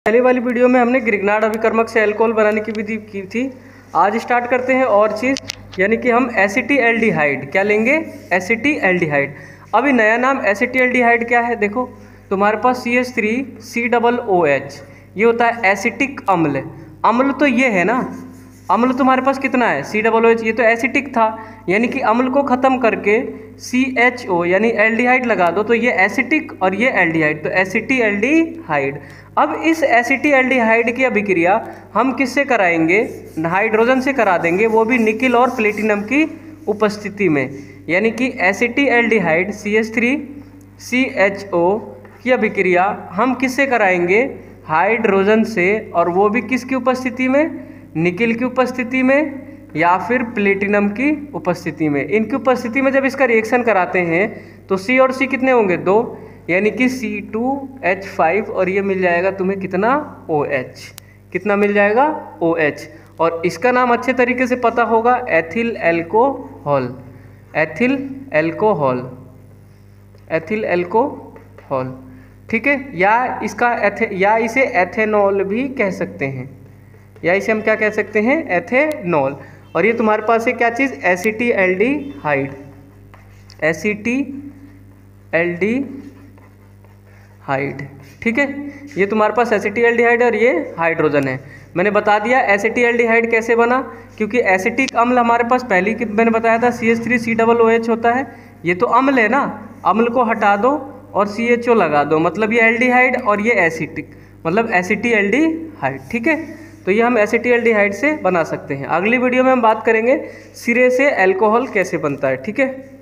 पहले वाली वीडियो में हमने ग्रिग्नार्ड अभिकर्मक से अल्कोहल बनाने की विधि की थी। आज स्टार्ट करते हैं और चीज़, यानी कि हम एसिटिल्डिहाइड क्या लेंगे, एसिटिल्डिहाइड। अभी नया नाम एसिटिल्डिहाइड क्या है, देखो तुम्हारे पास CH3COOH ये होता है एसिटिक अम्ल। अम्ल तो ये है ना, अम्ल तुम्हारे पास कितना है COOH, ये तो एसिटिक था, यानी कि अम्ल को ख़त्म करके CHO यानी एल्डिहाइड लगा दो तो ये एसिटिक और ये एल्डिहाइड, तो एसिटिल्डिहाइड। अब इस एसिटिल्डिहाइड की अभिक्रिया हम किससे कराएंगे, हाइड्रोजन से करा देंगे, वो भी निकिल और प्लेटिनम की उपस्थिति में। यानी कि एसिटिल्डिहाइड CH3CHO की अभिक्रिया हम किससे कराएंगे, हाइड्रोजन से, और वो भी किसकी उपस्थिति में, निकिल की उपस्थिति में या फिर प्लेटिनम की उपस्थिति में। इनकी उपस्थिति में जब इसका रिएक्शन कराते हैं तो C और C कितने होंगे, 2, यानी कि C2H5 और ये मिल जाएगा तुम्हें कितना, OH। कितना मिल जाएगा, OH। और इसका नाम अच्छे तरीके से पता होगा, ethyl alcohol, ethyl alcohol, ethyl alcohol, ठीक है। या इसे एथेनॉल भी कह सकते हैं, या इसे हम क्या कह सकते हैं, एथेनॉल। और ये तुम्हारे पास है क्या चीज़, एसिटिल्डिहाइड, एसिटिल्डिहाइड, ठीक है। ये तुम्हारे पास एसिटिल्डिहाइड और ये हाइड्रोजन है। मैंने बता दिया एसिटिल्डिहाइड कैसे बना, क्योंकि एसिटिक अम्ल हमारे पास पहले की मैंने बताया था CH3COOH होता है, ये तो अम्ल है ना, अम्ल को हटा दो और CHO लगा दो, मतलब ये एल्डिहाइड और ये एसिटिक, मतलब एसिटिल्डिहाइड, ठीक है। तो ये हम एसिटिल्डिहाइड से बना सकते हैं। अगली वीडियो में हम बात करेंगे सिरे से अल्कोहल कैसे बनता है, ठीक है।